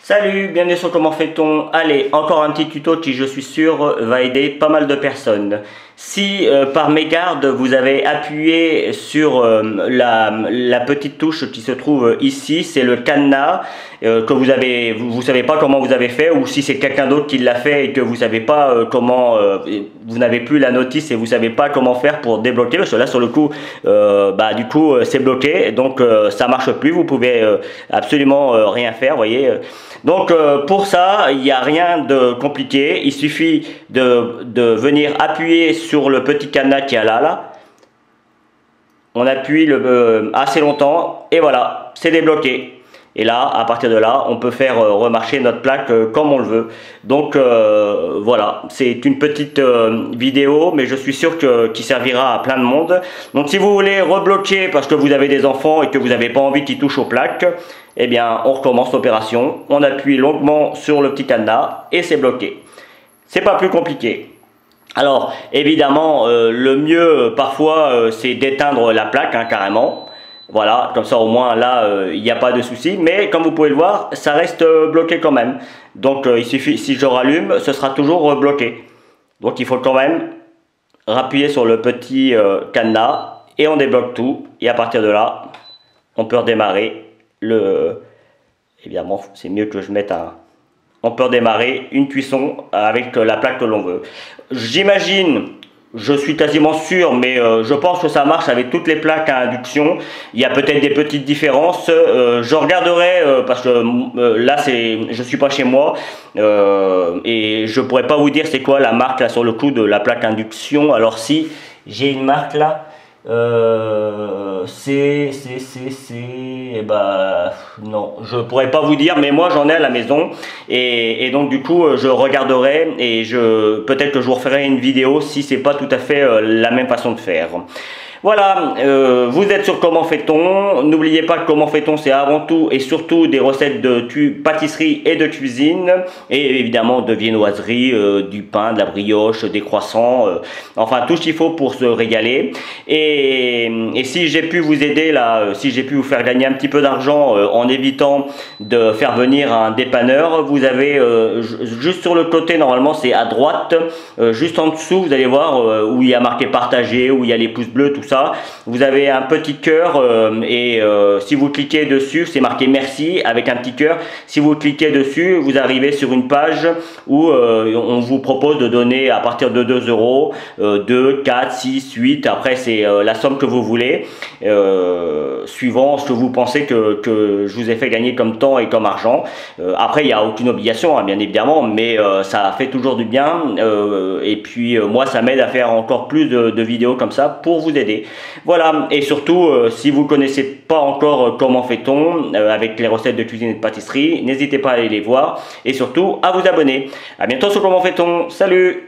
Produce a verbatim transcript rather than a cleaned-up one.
Salut, bienvenue sur Comment fait-on. Allez, encore un petit tuto qui je suis sûr va aider pas mal de personnes. Si euh, par mégarde vous avez appuyé sur euh, la, la petite touche qui se trouve ici, c'est le cadenas euh, que vous avez, vous, vous savez pas comment vous avez fait, ou si c'est quelqu'un d'autre qui l'a fait et que vous savez pas euh, comment, euh, vous n'avez plus la notice et vous savez pas comment faire pour débloquer, parce que là sur le coup, euh, bah du coup euh, c'est bloqué, donc euh, ça marche plus, vous pouvez euh, absolument euh, rien faire, voyez. Donc euh, pour ça, il n'y a rien de compliqué, il suffit de, de venir appuyer sur le petit cadenas qui est là, là. On appuie le, euh, assez longtemps et voilà, c'est débloqué. Et là, à partir de là, on peut faire euh, remarcher notre plaque euh, comme on le veut. Donc euh, voilà, c'est une petite euh, vidéo, mais je suis sûr que qui servira à plein de monde. Donc si vous voulez rebloquer parce que vous avez des enfants et que vous n'avez pas envie qu'ils touchent aux plaques, eh bien on recommence l'opération. On appuie longuement sur le petit cadenas et c'est bloqué. C'est pas plus compliqué. Alors évidemment, euh, le mieux parfois euh, c'est d'éteindre la plaque hein, carrément. Voilà, comme ça au moins là, il euh, n'y a pas de souci. Mais comme vous pouvez le voir, ça reste euh, bloqué quand même. Donc euh, il suffit, si je rallume, ce sera toujours euh, bloqué. Donc il faut quand même appuyer sur le petit euh, cadenas et on débloque tout. Et à partir de là, on peut redémarrer le... Évidemment, c'est mieux que je mette un... On peut redémarrer une cuisson avec la plaque que l'on veut. J'imagine... Je suis quasiment sûr, mais euh, je pense que ça marche avec toutes les plaques à induction. Il y a peut-être des petites différences. Euh, je regarderai euh, parce que euh, là, c'est, je suis pas chez moi euh, et je pourrais pas vous dire c'est quoi la marque là sur le coup de la plaque induction. Alors si j'ai une marque là, euh, c'est, c'est, c'est, c'est, et bah non, je pourrais pas vous dire, mais moi j'en ai à la maison et, et donc du coup je regarderai et je peut-être que je vous referai une vidéo si c'est pas tout à fait euh, la même façon de faire. Voilà, euh, vous êtes sur Comment fait-on. N'oubliez pas que Comment fait-on, c'est avant tout et surtout des recettes de pâtisserie et de cuisine, et évidemment de viennoiserie, euh, du pain, de la brioche, des croissants, euh, enfin tout ce qu'il faut pour se régaler. Et, et si j'ai pu vous aider là, si j'ai pu vous faire gagner un petit peu d'argent euh, en évitant de faire venir un dépanneur, vous avez euh, juste sur le côté, normalement c'est à droite, euh, juste en dessous, vous allez voir euh, où il y a marqué partager, où il y a les pouces bleus, tout ça. Vous avez un petit cœur euh, et euh, si vous cliquez dessus, c'est marqué merci avec un petit cœur. Si vous cliquez dessus, vous arrivez sur une page où euh, on vous propose de donner à partir de deux euros, euh, deux, quatre, six, huit. Après, c'est euh, la somme que vous voulez, euh, suivant ce que vous pensez que, que je vous ai fait gagner comme temps et comme argent. Euh, après, il n'y a aucune obligation, hein, bien évidemment, mais euh, ça fait toujours du bien. Euh, et puis, euh, moi, ça m'aide à faire encore plus de, de vidéos comme ça pour vous aider. Voilà, et surtout, euh, si vous ne connaissez pas encore euh, Comment fait-on euh, avec les recettes de cuisine et de pâtisserie, n'hésitez pas à aller les voir et surtout à vous abonner. À bientôt sur Comment fait-on. Salut!